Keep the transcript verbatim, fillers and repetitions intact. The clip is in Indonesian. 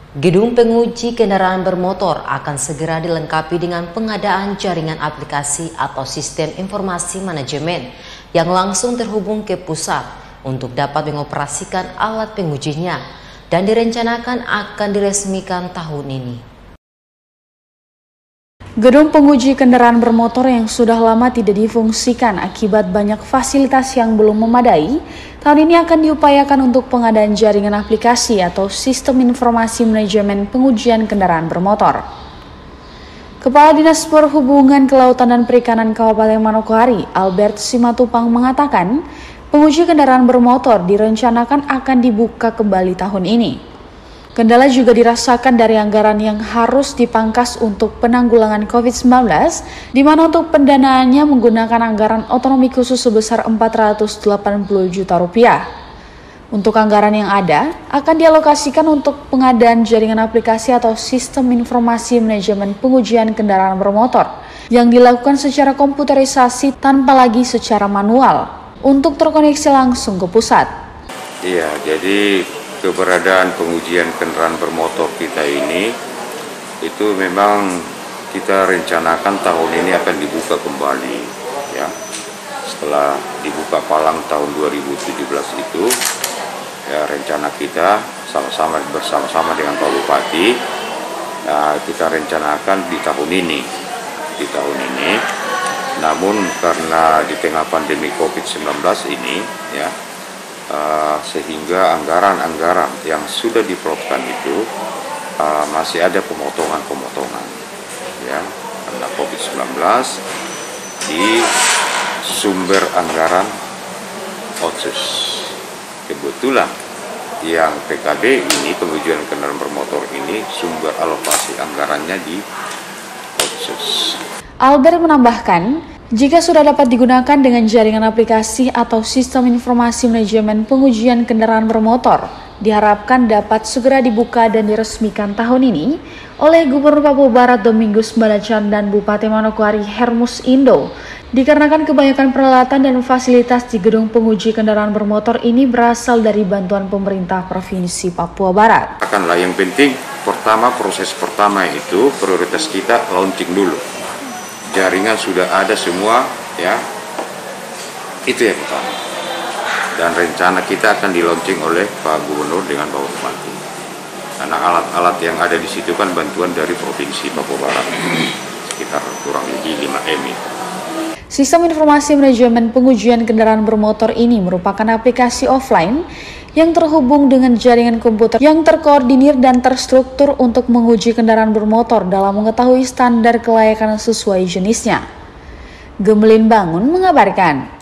Gedung penguji kendaraan bermotor akan segera dilengkapi dengan pengadaan jaringan aplikasi atau sistem informasi manajemen yang langsung terhubung ke pusat untuk dapat mengoperasikan alat pengujinya dan direncanakan akan diresmikan tahun ini. Gedung penguji kendaraan bermotor yang sudah lama tidak difungsikan akibat banyak fasilitas yang belum memadai, tahun ini akan diupayakan untuk pengadaan jaringan aplikasi atau sistem informasi manajemen pengujian kendaraan bermotor. Kepala Dinas Perhubungan Kelautan dan Perikanan Kabupaten Manokwari, Albert Simatupang mengatakan, penguji kendaraan bermotor direncanakan akan dibuka kembali tahun ini. Kendala juga dirasakan dari anggaran yang harus dipangkas untuk penanggulangan covid sembilan belas, di mana untuk pendanaannya menggunakan anggaran otonomi khusus sebesar empat ratus delapan puluh juta rupiah. Untuk anggaran yang ada, akan dialokasikan untuk pengadaan jaringan aplikasi atau sistem informasi manajemen pengujian kendaraan bermotor yang dilakukan secara komputerisasi tanpa lagi secara manual, untuk terkoneksi langsung ke pusat. Iya, jadi keberadaan pengujian kendaraan bermotor kita ini itu memang kita rencanakan tahun ini akan dibuka kembali, ya. Setelah dibuka palang tahun dua ribu tujuh belas itu, ya, rencana kita sama-sama bersama-sama dengan Pak Bupati, ya, kita rencanakan di tahun ini di tahun ini namun karena di tengah pandemi covid sembilan belas ini, ya, Uh, sehingga anggaran-anggaran yang sudah diplotkan itu uh, masih ada pemotongan-pemotongan, ya, karena covid sembilan belas di sumber anggaran otsus. Kebetulan yang P K D ini, pengujian kendaraan bermotor ini, sumber alokasi anggarannya di otsus. Albert menambahkan, jika sudah dapat digunakan dengan jaringan aplikasi atau sistem informasi manajemen pengujian kendaraan bermotor, diharapkan dapat segera dibuka dan diresmikan tahun ini oleh Gubernur Papua Barat Domingus Balacan dan Bupati Manokwari Hermus Indo, dikarenakan kebanyakan peralatan dan fasilitas di gedung penguji kendaraan bermotor ini berasal dari bantuan pemerintah Provinsi Papua Barat. Akanlah yang penting, pertama proses pertama itu prioritas kita launching dulu. Jaringan sudah ada semua, ya, itu yang pertama. Dan rencana kita akan di-launching oleh Pak Gubernur dengan Pak Bupati. Karena alat-alat yang ada di situ kan bantuan dari Provinsi Papua Barat, sekitar kurang lebih lima M. Sistem informasi manajemen pengujian kendaraan bermotor ini merupakan aplikasi offline yang terhubung dengan jaringan komputer yang terkoordinir dan terstruktur untuk menguji kendaraan bermotor dalam mengetahui standar kelayakan sesuai jenisnya. Gemelin Bangun mengabarkan.